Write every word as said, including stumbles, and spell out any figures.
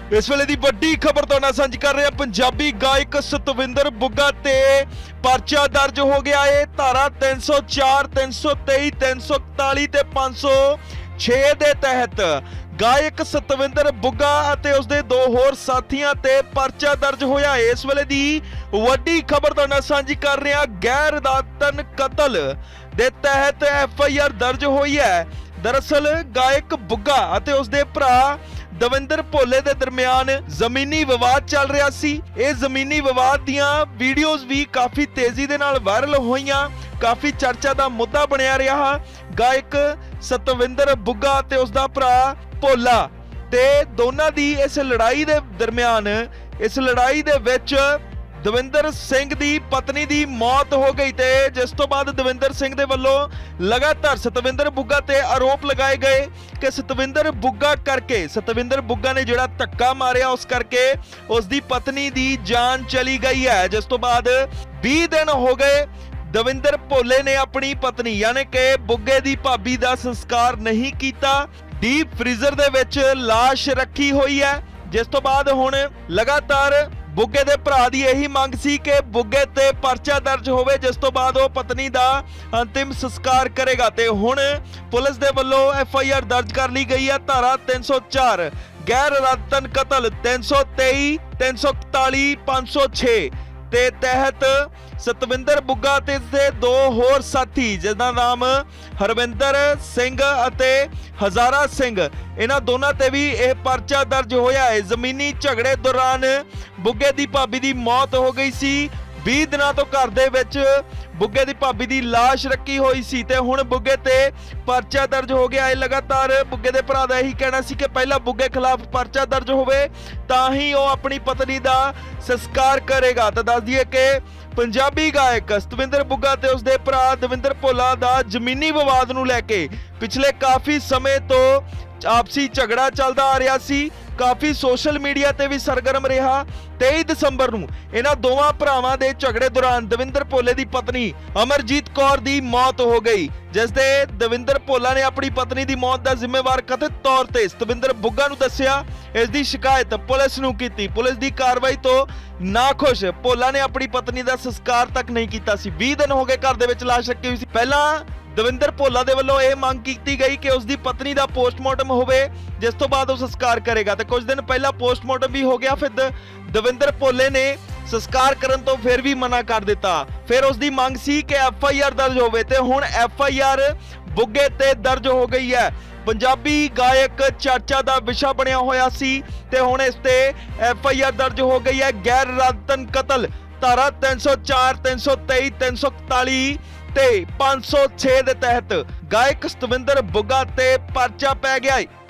इस वेले दी वड्डी खबर तुहाडे नाल सांझी कर रहे हैं। पंजाबी गायक सतविंदर बुग्गा ते परचा दर्ज हो गया है। धारा तीन सौ चार, तीन सौ तेई, तीन सौ इकताली ते पांच सौ छे दे तहत गायक सतविंदर बुग्गा अते उसदे दो होर साथियां ते परचा दर्ज होया है। इस वेले दी वड्डी खबर तुहाडे नाल सांझी कर रहे हैं। गैर इरादतन कतल दे तहत एफ आई आर दर्ज हुई है। दरअसल गायक बुग्गा अते उसदे भरा दविंदर भोले दे दरमियान जमीनी विवाद चल रहा सी। ये जमीनी विवाद दियां वीडियोज भी काफी तेजी दे नाल वायरल होईयां, काफी चर्चा दा मुद्दा बनया रहा। गायक सतविंदर बुग्गा ते उसदा भरा भोला ते दोनां दी इस लड़ाई दे दरमियान इस लड़ाई दे विच दविंदर सिंह दी पत्नी दी मौत हो गई ते जिस तो बाद दविंदर सिंह दे वल्लों लगातार सतविंदर बुग्गा ते आरोप लगाए गए कि सतविंदर बुग्गा करके सतविंदर बुग्गा ने जिहड़ा धक्का मारिया उस करके उसदी पत्नी दी जान चली गई है। जिस तो बाद बीस दिन हो गए दविंदर भोले ने अपनी पत्नी यानी कि बुग्गे दी भाभी दा संस्कार नहीं कीता। डीप फ्रीजर दे विच लाश रखी हुई है। जिस तो बाद हुण लगातार बुग्गे दे भरा दी यही मंग सी कि बुग्गे ते परचा दर्ज होवे, जिस तो बाद वो पत्नी दा अंतिम संस्कार करेगा। ते हुण पुलिस दे वल्लों एफ आई आर दर्ज कर ली गई है। धारा तीन सौ चार गैर इरादतन कतल, तीन सौ तेई, तीन सौ इकताली, पांच सौ छे ते तहत सतविंदर बुग्गा ते दो होर साथी जिसदा नाम हरविंदर सिंह अते हजारा सिंह, इन्हां दोनां ते भी यह परचा दर्ज होया है। जमीनी झगड़े दौरान बुग्गे दी भाभी दी मौत हो गई सी। बीस दिनों तो घर दे विच बुग्गे दी भाभी दी लाश रखी हुई सी ते हुण बुग्गे ते परचा दर्ज हो गया है। लगातार बुग्गे दे भरा दा यही कहना सी कि पहला बुग्गे खिलाफ परचा दर्ज होवे तां ही वो अपनी पत्नी दा संस्कार करेगा। तो दस दिए कि पंजाबी गायक सतविंदर बुग्गा ते उसदे भरा दविंदर भोला दा जमीनी विवाद नूं लैके पिछले काफ़ी समय तो आपसी झगड़ा चलदा आ रहा सी। काफ़ी सोशल मीडिया ते भी सरगर्म रहा। तेई दिसंबर नूं इन्हां दोवां भरावां दे झगड़े दौरान दविंदर भोले दी पत्नी अमरजीत कौर दी मौत हो गई, जिस दे दविंदर भोला ने अपनी पत्नी दी मौत दा जिम्मेवार कथित तौर ते सतविंदर बुग्गा नूं दस्सिया। इस दी शिकायत पुलिस नूं कीती। पुलिस दी कार्रवाई तो नाखुश भोला ने अपनी पत्नी दा संस्कार तक नहीं कीता सी। बीस दिन हो गए घर दे विच लाश रखी हुई सी। पहला दविंदर भोला दे वल्लों यह मंग की गई कि उसकी पत्नी का पोस्टमार्टम होवे, जिस तो बाद वो संस्कार करेगा। तो कुछ दिन पहला पोस्टमार्टम भी हो गया। फिर दविंदर भोले ने संस्कार करन तो फिर भी मना कर दिता। फिर उसकी मंग सी कि एफ आई आर दर्ज होवे ते हुण एफ आई आर बुग्गे ते दर्ज हो गई है। पंजाबी गायक चर्चा का विषय बनया होया सी ते हुण इस ते एफ आई आर दर्ज हो गई है। गैर इरादतन कतल धारा तीन सौ चार, तीन सौ तेई, तीन सौ इकताली ते पांच सौ छे दे तहत गायक सतविंदर बुग्गा ते परचा पै गया है।